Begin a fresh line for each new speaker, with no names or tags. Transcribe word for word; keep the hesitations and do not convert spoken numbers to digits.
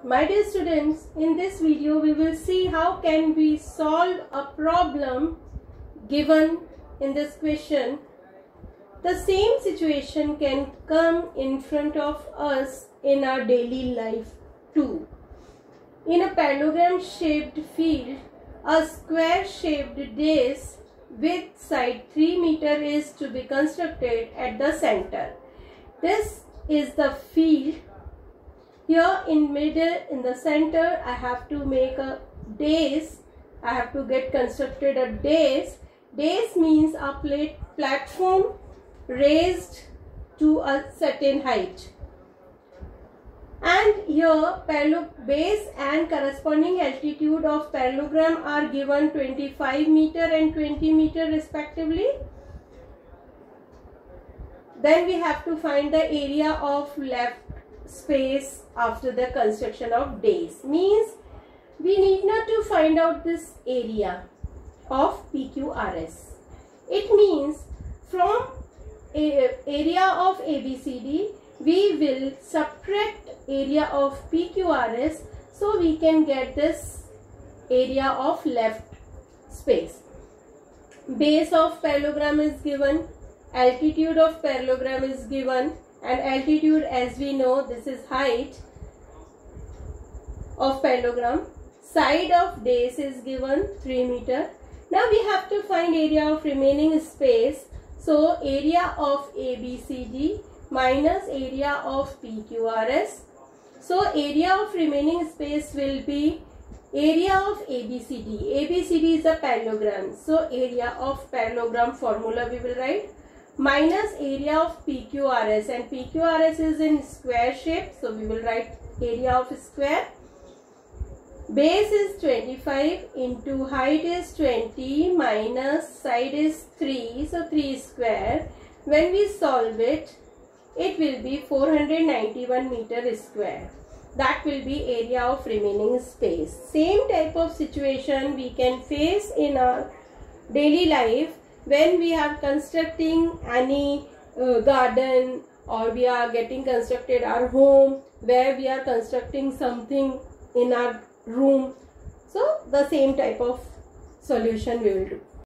My dear students, in this video we will see how can we solve a problem given in this question. The same situation can come in front of us in our daily life too. In a parallelogram shaped field, a square shaped disc with side three meters is to be constructed at the center. This is the field. Here in middle, in the center, I have to make a disc. I have to get constructed a disc. Disc means a plate platform raised to a certain height. And here base and corresponding altitude of parallelogram are given twenty-five meter and twenty meter respectively. Then we have to find the area of left space after the construction of disc. Means we need not to find out this area of P Q R S. It means from a area of A B C D we will subtract area of P Q R S, so we can get this area of left space. Base of parallelogram is given, altitude of parallelogram is given, and altitude, as we know, this is height of parallelogram. Side of disc is given three meter. Now we have to find area of remaining space. So area of A B C D minus area of P Q R S. So area of remaining space will be area of A B C D. A B C D is a parallelogram. So area of parallelogram formula we will write minus area of P Q R S, and P Q R S is in square shape. So we will write area of square. Base is twenty-five into height is twenty minus side is three. So three square. When we solve it, it will be four hundred ninety-one meter square. That will be area of remaining space. Same type of situation we can face in our daily life when we are constructing any uh, garden, or we are getting constructed our home, where we are constructing something in our room. So the same type of solution we will do.